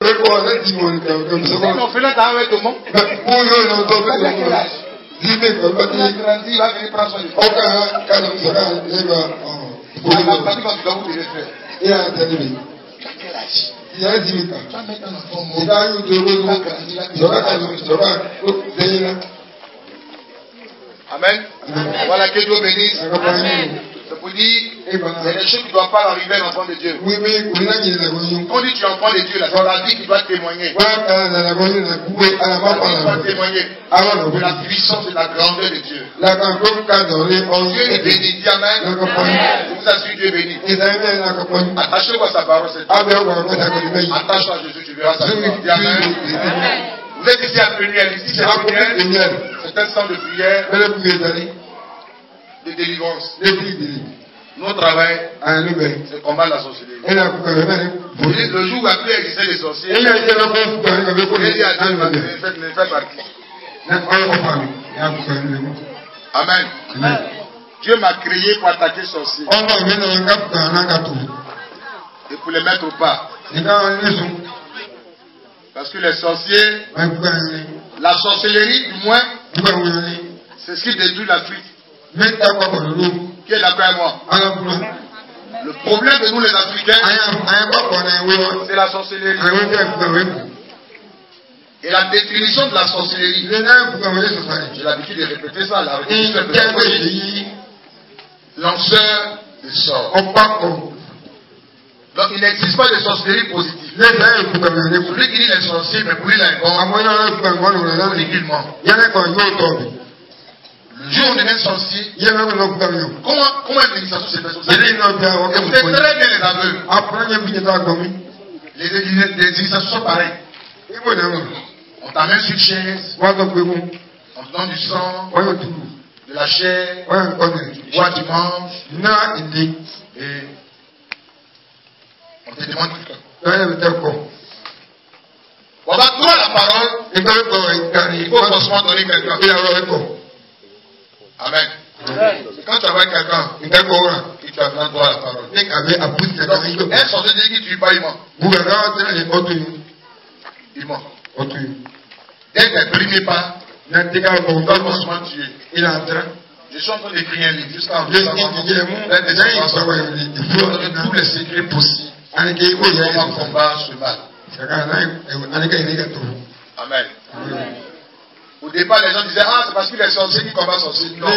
Amen. Voilà, que Dieu bénisse. Je vous dis, il y a des choses qui ne doivent pas arriver à l'enfant de Dieu. Quand on dit tu es enfant de Dieu, c'est la vie qui doit témoigner. Tu dois témoigner de la puissance et de la grandeur de Dieu. Dieu est béni. Dis Amen. Je vous assure, Dieu est béni. Attachez-vous à sa parole. Attache-toi à Jésus, tu verras sa gloire. Dis Amen. Vous êtes ici à Pléniel. Ici, c'est un centre de prière, de délivrance. Notre travail, c'est combattre la sorcellerie. Le jour où après existait les sorciers, il a dit à Dieu, ne fais partie. Amen. Dieu m'a créé pour attaquer les sorciers et pour les mettre au pas. Parce que les sorciers, la sorcellerie du moins, c'est ce qui détruit l'Afrique. Qui est d'accord avec moi? Le problème de nous les Africains, c'est la sorcellerie. Et la définition de la sorcellerie, j'ai l'habitude de répéter ça, la répétition de lanceur de sorts. Donc il n'existe pas de sorcellerie positive. Celui qui dit les sorciers, mais pour lui il a un bon, ridiculement. Le jour où on est un sorcier, comment une initiation se fait? Vous êtes très bien les aveugles. Les initiations sont pareilles. On t'amène sur une chaise, on te donne du sang, de la chair, tu bois, tu manges, et on te demande quelqu'un. On va trouver la parole, il faut forcément donner quelqu'un. Amen. Quand tu as quelqu'un, il t'a besoin de voir la parole. Un sorcier dit qu'il ne tue pas, il ment. Il ment. Dès que tu ne primé pas, il va forcément tuer. Je suis en train d'écrire un livre jusqu'à tous les secrets possibles. Comment combattre ce mal. Amen. Au départ, les gens disaient, ah, c'est parce que les sorciers qui combattent les sorciers. Non.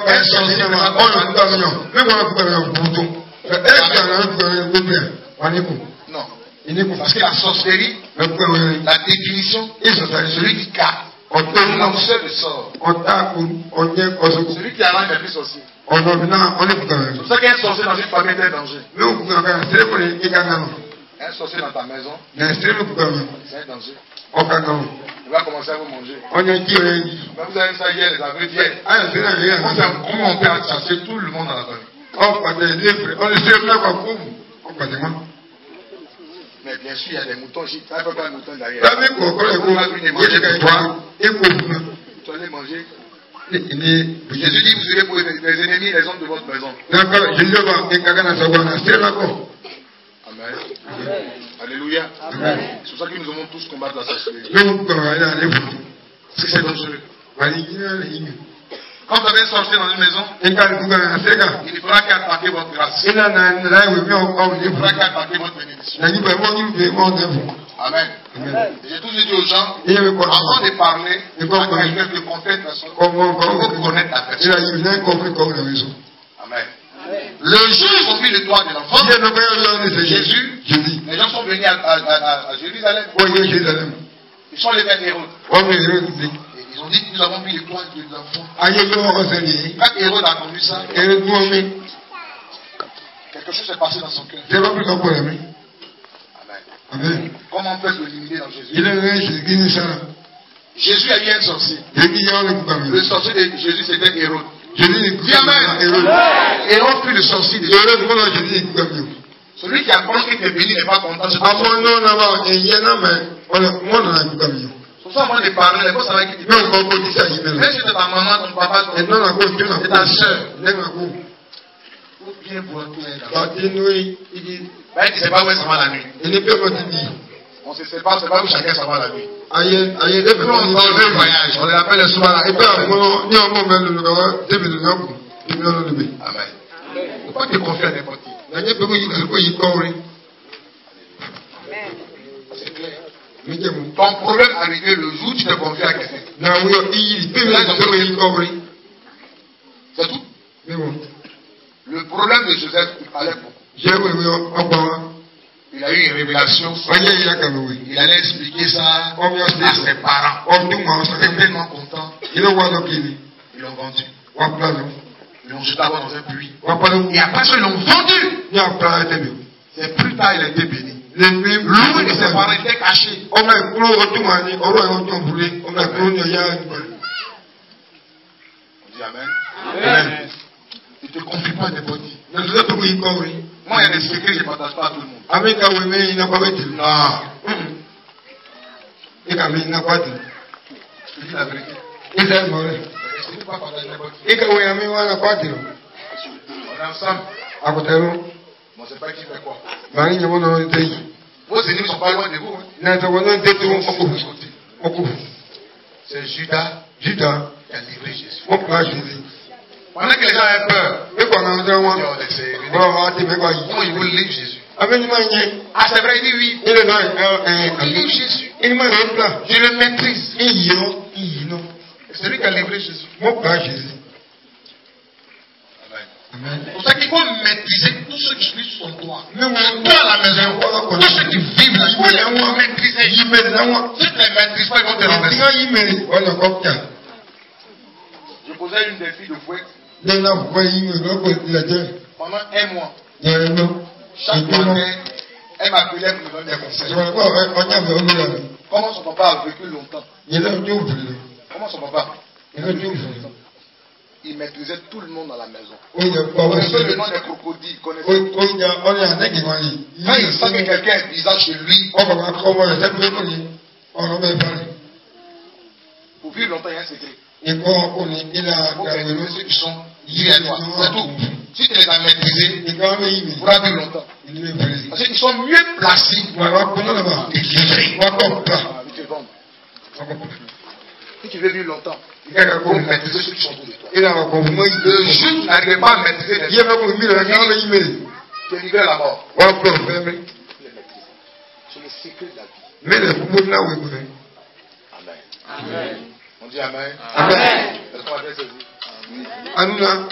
Non. Parce que la sorcellerie, la définition, c'est celui qui capte. Le lanceur de sort. Celui qui arrange les plus sorciers. C'est pour ça qu'un sorcier dans une famille est un danger. Un sorcier dans ta maison, c'est un danger. Il va commencer à vous manger. Vous avez ça hier, les aveugles hier. Comment on peut chasser tout le monde dans la famille? Mais bien sûr, il y a des moutons. Il n'y a pas de moutons derrière. Tu vas les manger. Jésus dit, vous serez pour les ennemis, les hommes de votre maison. Amen. Alléluia. C'est pour ça que nous devons tous combattre la sorcellerie. C'est que c'est dangereux. Quand vous avez sorti dans une maison, il ne faudra qu'attaquer votre grâce. Il ne faudra qu'attaquer votre bénédiction. Amen. J'ai toujours dit aux gens, avant de parler, quelqu'un de connaître la sorcellerie, il faut connaître la personne. Amen. Le jour où ils ont pris le toit de l'enfant, Jésus, les gens sont venus à Jérusalem. Ils sont les mêmes héros. Ils ont dit que nous avons pris le toit de l'enfant. Quand Hérode a connu ça, quelque chose s'est passé dans son cœur. Amen. Comment on peut l'éliminer dans Jésus? Jésus a eu un sorcier. Le sorcier de Jésus, c'était Hérode. Dis Amen. Hérode fut le sorcier de Jésus. Celui qui a pensé qu'il était béni n'est pas content. C'est pas pour ça, moi, je parlais, il faut savoir qui dit. Même si c'est ta maman, ton papa, c'est ta soeur. Bien pour toi. Il ne sait pas où est-ce la nuit. On se sépare, c'est pas où chacun s'en va la nuit. Aïe, Nous, on s'en va le voyage. On l'appelle le soir. Et puis, Amen. Il ne faut pas te confier à n'importe qui. C'est clair. Ton problème arrivé le jour où tu te confies à quelqu'un. C'est tout. Le problème de Joseph, il parlait beaucoup. Il a eu une révélation. Il allait expliquer ça à ses parents. Ils étaient tellement contents. Ils l'ont vendu. Ils l'ont jeté dans un puits. Et après ça, ils l'ont vendu. C'est plus tard, il a été béni. Lui et ses parents étaient cachés. On dit Amen. Amen. Ne te confie pas à n'importe qui. Moi, il y a des secrets que je ne partage pas à tout le monde. Non. Je te dis la vérité. Je ne peux pas partager n'importe qui. On est ensemble. On ne sait pas qui fait quoi. Vos ennemis ne sont pas loin de vous. C'est Judas qui a livré Jésus. Pendant que les gens avaient peur, comment ils voulaient livrer Jésus? Ah, c'est vrai, il dit oui. Il livre Jésus. Je le maîtrise. C'est lui qui a livré Jésus. Amen. C'est pour ça qu'il faut maîtriser tous ceux qui suivent son droit. Toi à la maison, tous ceux qui vivent là, il faut les maîtriser. Si tu ne les maîtrises pas, ils vont te renverser. Je posais une des filles de Fouet. Pendant un mois. Chaque matin, elle m'appelait pour me donner des conseils. Comment son papa a vécu longtemps? Comment son papa? Il maîtrisait tout le monde dans la maison. Il connaissait le nom des crocodiles. Quand il sent que quelqu'un est bizarre chez lui, pour vivre longtemps, il y a un secret. Il faut maîtriser ceux qui sont liés à toi. C'est tout. Si tu les as maîtrisés, tu pourras vivre longtemps. Parce qu'ils sont mieux placés pour délivrer. Si tu veux vivre longtemps, il faut maîtriser ceux qui sont autour de toi. Le juge n'arrive pas à maîtriser les gens. Tu es livré à la mort. C'est le secret de la vie. Amen. Amen. On dit Amen. Amen. Amen.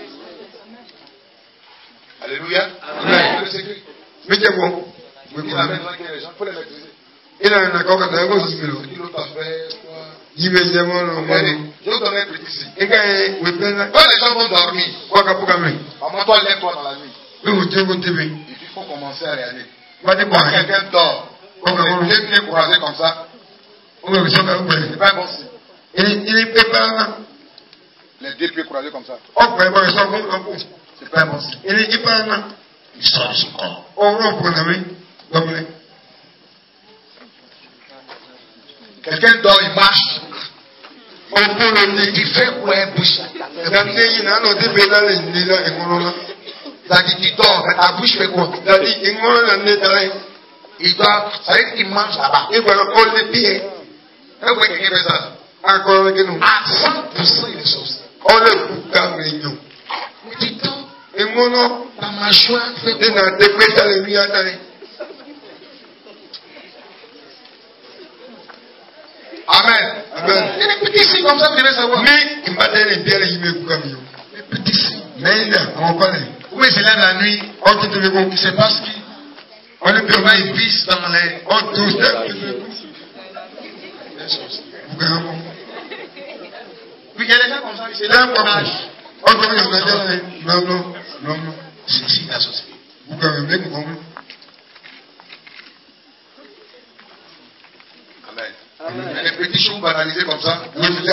Alléluia. Amen. C'est le secret. Il a Amen dans les gens. Il faut les maîtriser. Ce qu'il l'autre a fait, quoi. Je vais donner un petit signe. Quand les gens vont dormir, maman, toi, lève-toi dans la nuit. Et il faut commencer à réagir. Quand quelqu'un dort, les deux pieds croisés comme ça, c'est pas un bon signe. Les deux pieds croisés comme ça, c'est pas un bon signe. Il sort de son corps. Quelqu'un dort, il marche. Il fait quoi un bouche? Ça dit tu dors, mais ta bouche fait quoi? Il dort, ça veut dire qu'il mange là-bas. Et voilà, on les pieds. Et vous voyez quelqu'un fait ça? À 100% il est saucé. On le coupe dans les réunions. Mais tu dors, ta mâchoire fait quoi? Amen. Amen. Il y a des petits signes comme ça, vous devez savoir. Mais il m'a donné bien les petits signes. Mais où il se lève la nuit, il se passe qui? On est plus mal, il visse dans les. Oui, il y a des gens comme ça, il se lève au âge. Non. C'est signe associé. Amen. Il y a des petits choses banalisés comme ça.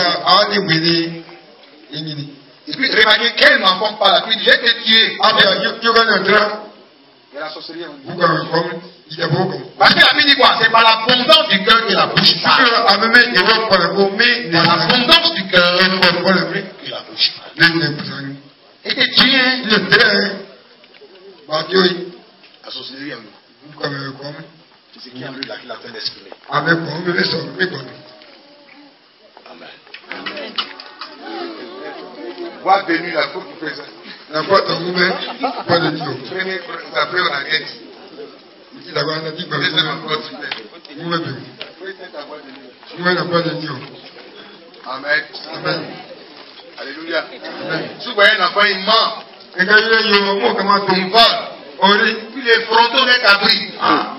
Et puis, remarquez, quel n'enfant pas la pluie, j'ai été tué. Il y a la sorcellerie. Parce que la Bible dit quoi? C'est par l'abondance du cœur que la bouche parle. Par l'abondance du cœur que la bouche parle. Et t'es tué. La sorcellerie en nous. C'est ce qui est en lui là qu'il a fait des Avec quoi on veut sortir. Amen. Voix bénie la faute pour faire ça. La boîte en vous-même, pas de Dieu. Après, on a gagné. Il a pas dit que vous Vous-même. Vous la boîte de Dieu. Amen. Amen. Alléluia. Si vous voyez un enfant, il ment. Et quand il y a un mot, comment il vole. Puis les frontons des cabris.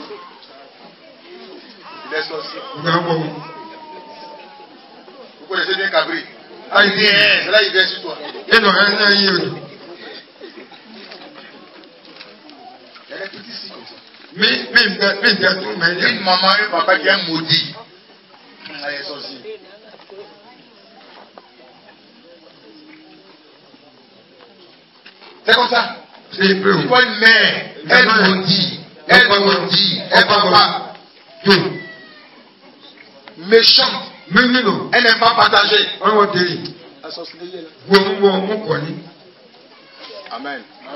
Il est sorcier. Vous connaissez bien cabri. Ah, il dit, c'est là, il vient sur toi. Et non, il y a il y a des petits signes comme ça. Mais une maman et un papa qui est maudit. Ah, il est sorcier. C'est comme ça. C'est peu. Tu vois une mère, elle maudit, elle papa. Méchante. Elle n'aime pas partager. La sorcellerie est là. Amen.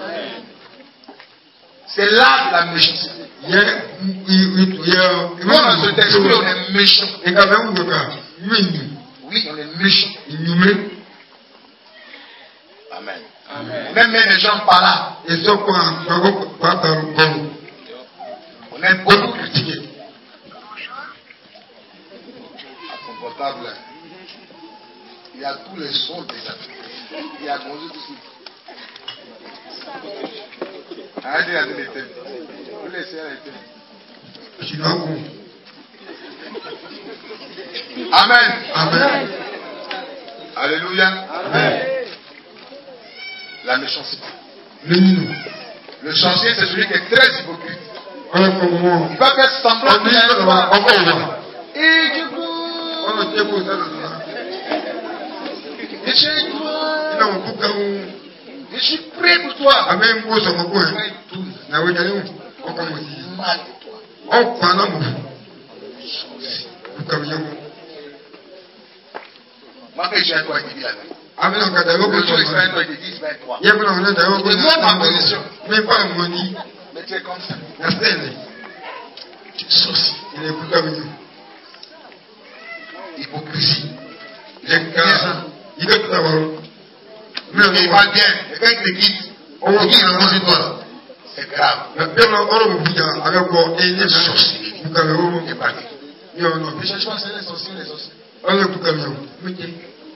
C'est là la méchanceté. Nous, dans cet esprit, on est méchant. Oui, on est méchant. Amen. On aime les gens par là. On aime beaucoup critiquer. À son portable, il y a tous les sons déjà. Il y a conduit tout de arrêtez la télé. Vous laissez la télé. Amen. Amen. Alléluia. Amen. La méchanceté. Le chantier, c'est celui qui est très hypocrite. Il va faire semblant qu'il est là. Et du coup, je suis prêt pour toi. Amen. Mal de toi. Moi, que j'ai à toi, il dit la vie. Amen. Mais pas mais tu es comme ça. Tu es sorcier. Hypocrisie. Il parle bien. Et quand il te quitte, il dit qu'il toi. C'est grave. Sorcier. Il est parti. Ne cherche pas, c'est les sorciers, les sorciers.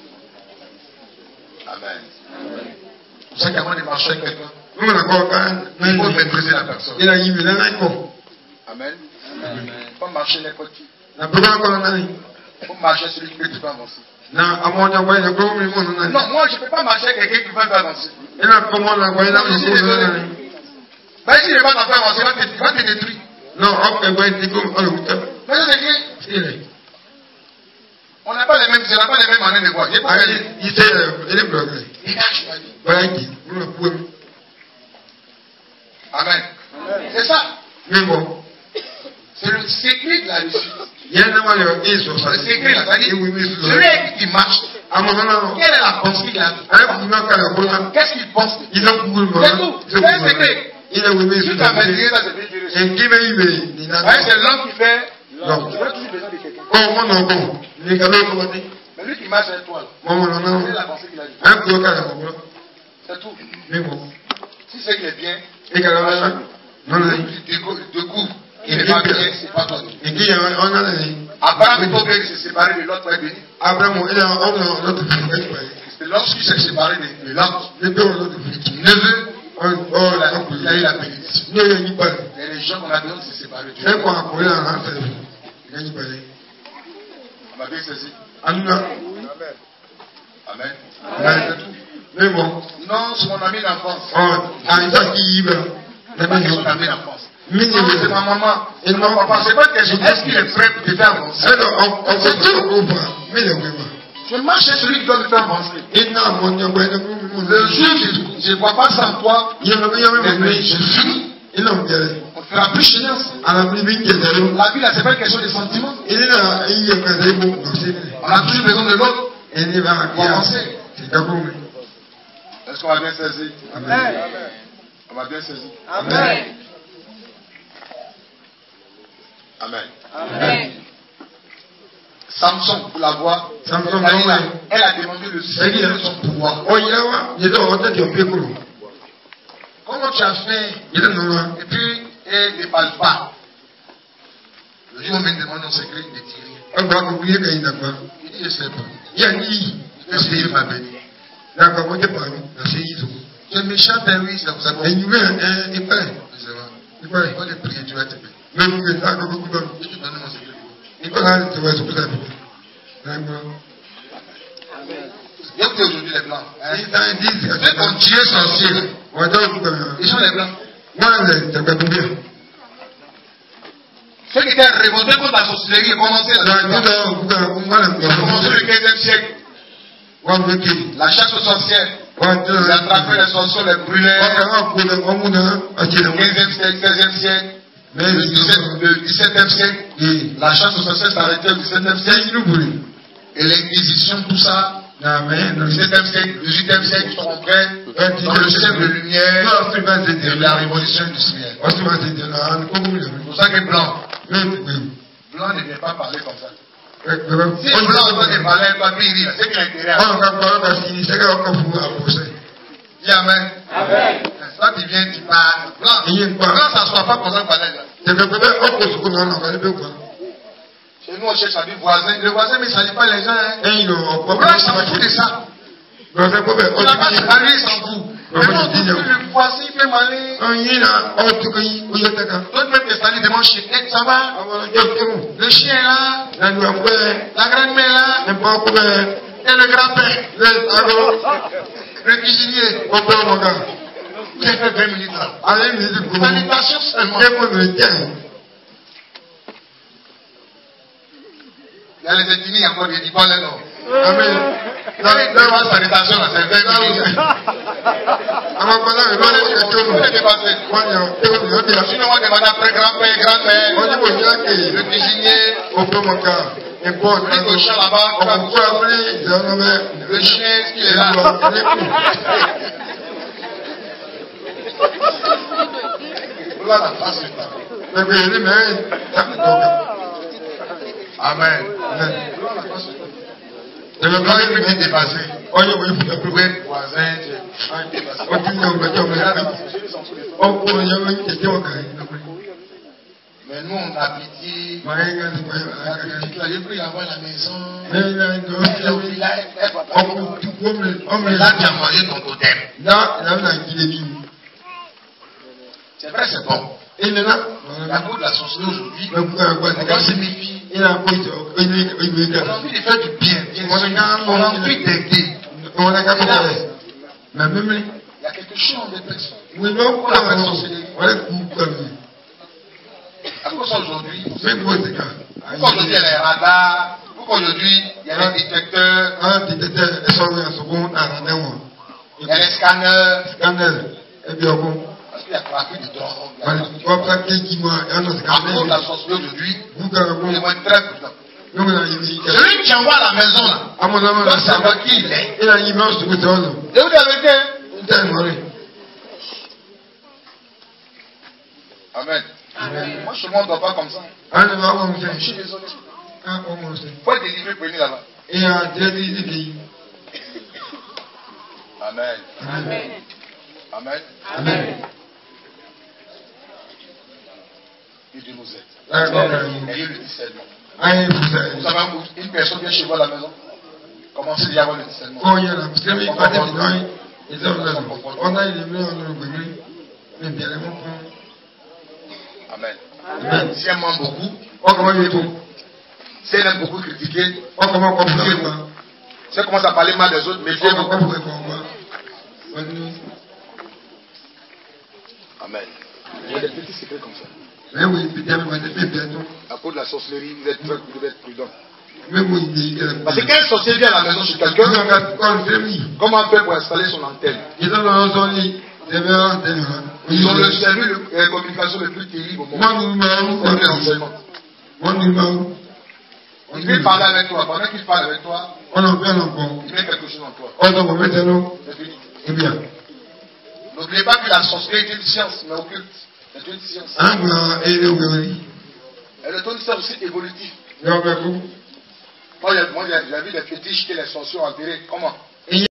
Amen. C'est pour ça qu'avant de marcher avec quelqu'un, il faut maîtriser la personne. Amen. Pas marcher n'importe qui. Il faut marcher celui qui peut te faire avancer. Non, moi je ne peux pas marcher avec quelqu'un qui va te avancer. Bah, si il ne va pas te faire avancer, il va te détruire. Non, Mais c'est écrit. On n'a pas les mêmes, c'est pas les mêmes années de voix. Amen. C'est ça. Mais bon. C'est le secret de la réussite. Le secret là, celui qui marche. Quelle est la pensée qu'il a? Qu'est-ce qu'il pense? C'est tout. C'est un secret. Si tu as médité, ça c'est bien. C'est l'homme qui fait. Tu as toujours besoin de quelqu'un. Mais lui qui marche avec toi, c'est la pensée qu'il a dit. C'est tout. Si c'est qu'il est bien, il découvre. Il n'est pas bien, c'est pas toi. Abraham est obligé de se séparer de l'autre pour être béni. C'est lorsqu'il s'est séparé de l'autre, neveu, il a eu la bénédiction. Il y a des gens qu'on a besoin de se séparer de Dieu. On m'a bien saisi. Amen. Amen. Mais bon. Non, c'est mon ami d'enfance. C'est pas son ami d'enfance. C'est ma maman. Et mon papa, c'est pas que est-ce qu'il est prêt pour te faire avancer? Je marche chez celui qui doit me faire avancer. Le jour où je ne vois pas sans toi, je fuis. On fera plus chéance. La vie là, c'est pas une question de sentiments. On a toujours besoin de l'autre pour avancer. Est-ce qu'on va bien saisir? Amen. On va bien saisir. Amen. Amen. Amen. Samson, pour la voir, elle a demandé le secret de son pouvoir. Comment tu as fait? Et puis, elle ne parle pas. Le jour où on me demande un secret, il ne dit rien. Il dit, je sais pas. Je sais, il m'a béni. C'est méchant, ben oui, ça vous a compris. Il faut les prier, tu vas te bénir. Je te donne mon secret. Il y a aujourd'hui les blancs. Ceux qui ont tué sorcier. Ils sont les blancs. Ceux qui étaient révoltés contre la sorcellerie, commencé le 15e siècle. La chasse aux sorcières. Ils attrapaient les sorciers, les brûlaient. Le 15e siècle, 16e siècle. Le 17e siècle. La chasse aux sorcières s'arrêtait au 17e siècle. Et l'Inquisition, tout ça. Le 17e siècle, le 18e siècle, ils sont prêts dans le siècle de lumière de la révolution industrielle. C'est pour ça que blanc ne vient pas parler comme ça. Si blanc doit parler un papier, c'est qu'il a intérêt à dis amen. Toi tu viens, tu parles. Blanc s'assoit pas pour ça parler là. Chez nous, on cherche à dire voisin. Le voisin ne salit pas les gens. Blanc s'en fout de ça. Il n'a pas parlé, il s'en fout. Mais non, le voisin, il fait malin. D'autres même te salit devant chez elle, ça va. Le chien est là. La grand-mère est là. Et le grand-père. Le cuisinier. J'ai fait 20 minutes là. Salutation seulement. Il y a les ethnies encore, il dit pas les noms. Amen. La salutation là, c'est 20 minutes. Sinon, on va demander après grand-père, grand-mère, le cuisinier, le cochon là-bas, le chien, ce qu'il est là. Voilà la face du temps. Amen. Je ne veux pas que tu dépassé. Oui, voisin, mais nous, on a pitié. J'ai pris avoir la maison. Au village. Là, tu as mangé ton totem. C'est vrai, c'est bon. La cause de la sorcellerie aujourd'hui, on doit se méfier. On a envie de faire du bien. On a envie d'aider. Il y a quelque chose de personne. Pourquoi la faire sorcellerie? À cause aujourd'hui, pourquoi aujourd'hui il y a les radars? Pourquoi aujourd'hui il y a les détecteurs? Il y a les scanners. Parce qu'il y a trafic de drogue. À cause de la sorcellerie aujourd'hui, il faut être très prudent. Celui qui envoie à la maison là, doit savoir qui il est. Et vous avez été. Amen. Moi, je ne me dois pas comme ça. Je suis désolé. Il faut être délivré pour venir là-bas. Amen. Amen. Amen. Et Dieu nous aide. Ayez le discernement. Vous savez, une personne vient chez vous à la maison. Commencez à avoir le discernement. Amen. Si elle ment beaucoup, si elle aime beaucoup critiquer, si elle commence à parler mal des autres, méfiez-vous. Amen. Il y a des petits secrets comme ça. À cause de la sorcellerie, vous devez être prudent. Parce que quand un sorcier vient à la maison chez quelqu'un, comment faire pour installer son antenne? Ils ont le service de communication le plus terrible au monde. Il veut parler avec toi. Pendant qu'il parle avec toi, il met quelque chose en toi. C'est fini. N'oubliez pas que la sorcellerie est une science, mais occulte. C'est une science. Et le ton est aussi évolutif. Moi, j'ai vu des fétiches que les sorciers ont enterrés. Comment?